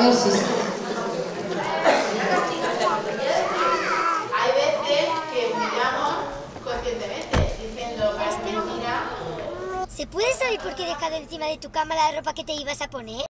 dosis. Hay veces que miramos conscientemente, diciendo que es mentira. ¿Se puede saber por qué he dejado encima de tu cama la ropa que te ibas a poner?